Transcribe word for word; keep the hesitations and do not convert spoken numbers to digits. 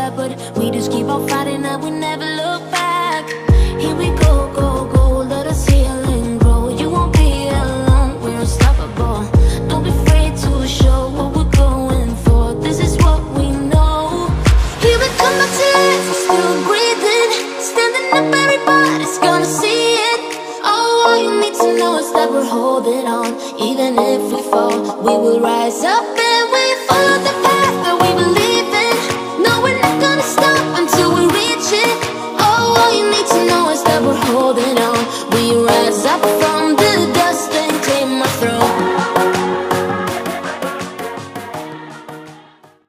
bad, but we just keep on fighting and we never look back. Here we go, go, go, let us heal and grow. You won't be alone, we're unstoppable. Don't be afraid to show what we're going for. This is what we know. Here we come back to life, we're still breathing. Standing up, everybody's gonna see it. Oh, all you need to know is that we're holding on. Even if we fall, we will rise up and we follow the path that we believe in. No, we're not gonna stop until we reach it. Oh, all you need to know is that we're holding on. We rise up.